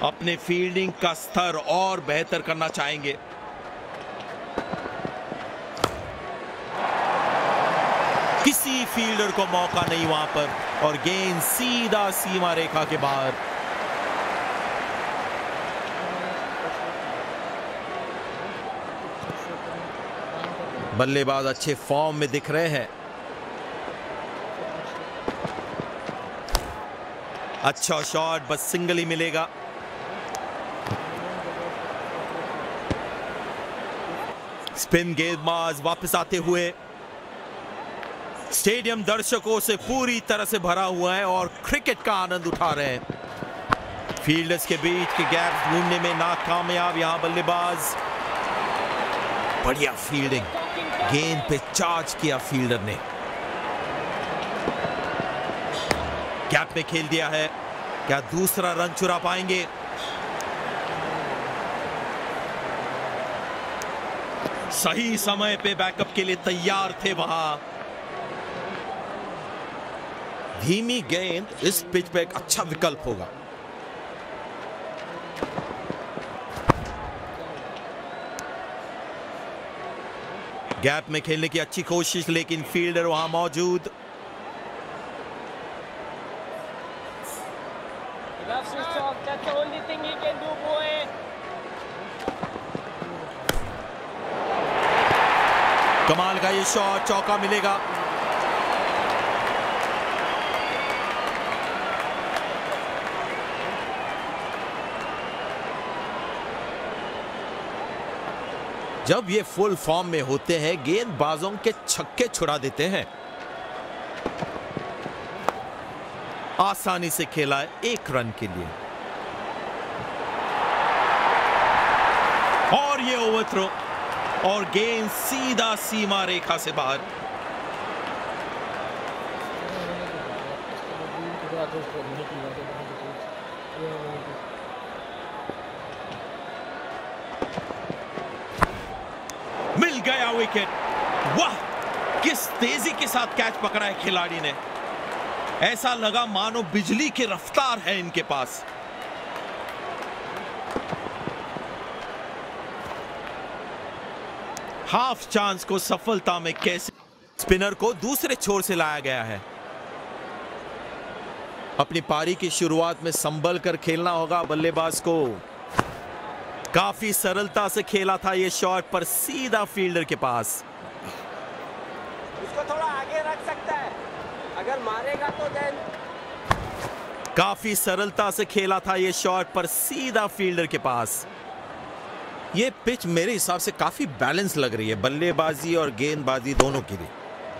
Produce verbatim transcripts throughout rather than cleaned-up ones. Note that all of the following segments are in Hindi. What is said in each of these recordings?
अपने फील्डिंग का स्तर और बेहतर करना चाहेंगे। किसी फील्डर को मौका नहीं वहां पर और गेंद सीधा सीमा रेखा के बाहर। बल्लेबाज अच्छे फॉर्म में दिख रहे हैं। अच्छा शॉट, बस सिंगल ही मिलेगा। स्पिन गेंदबाज वापस आते हुए। स्टेडियम दर्शकों से पूरी तरह से भरा हुआ है और क्रिकेट का आनंद उठा रहे हैं। फील्डर्स के बीच के गैप ढूंढने में नाकामयाब यहां बल्लेबाज। बढ़िया फील्डिंग, गेंद पे चार्ज किया फील्डर ने। गैप में खेल दिया है। क्या दूसरा रन चुरा पाएंगे? सही समय पे बैकअप के लिए तैयार थे वहां। धीमी गेंद इस पिच पे एक अच्छा विकल्प होगा। गैप में खेलने की अच्छी कोशिश, लेकिन फील्डर वहां मौजूद। कमाल का ये शॉट, चौका मिलेगा। जब ये फुल फॉर्म में होते हैं, गेंदबाजों के छक्के छुड़ा देते हैं। आसानी से खेला है एक रन के लिए और ये ओवरथ्रो और गेंद सीधा सीमा रेखा से बाहर। मिल गया विकेट। वाह, किस तेजी के साथ कैच पकड़ा है खिलाड़ी ने। ऐसा लगा मानो बिजली की रफ्तार है इनके पास। हाफ चांस को सफलता में कैसे स्पिनर को दूसरे छोर से लाया गया है। अपनी पारी की शुरुआत में संभल कर खेलना होगा बल्लेबाज को। काफी सरलता से खेला था ये शॉट, पर सीधा फील्डर के पास। उसको थोड़ा आगे रख सकता है, अगर मारेगा तो देन। काफी सरलता से खेला था ये शॉट, पर सीधा फील्डर के पास। ये पिच मेरे हिसाब से काफी बैलेंस लग रही है बल्लेबाजी और गेंदबाजी दोनों के लिए।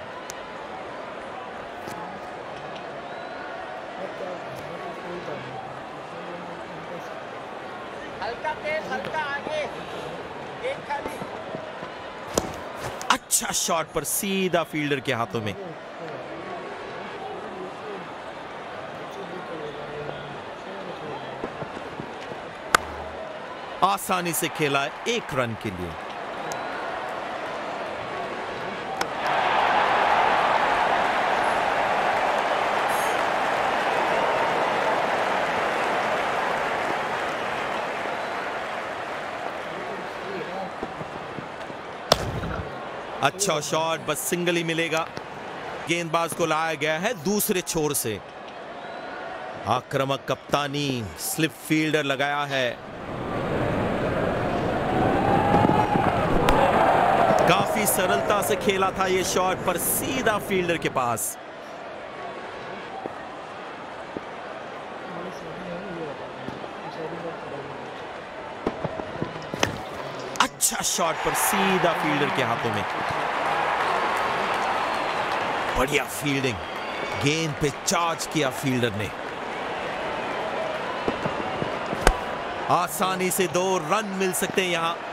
हल्का तेज, हल्का आगे, एक खाली। अच्छा शॉट, पर सीधा फील्डर के हाथों में। आसानी से खेला है एक रन के लिए। अच्छा शॉट, बस सिंगल ही मिलेगा। गेंदबाज को लाया गया है दूसरे छोर से। आक्रामक कप्तानी, स्लिप फील्डर लगाया है। काफी सरलता से खेला था ये शॉट, पर सीधा फील्डर के पास। अच्छा शॉट, पर सीधा फील्डर के हाथों में। बढ़िया फील्डिंग, गेंद पे चार्ज किया फील्डर ने। आसानी से दो रन मिल सकते हैं यहां।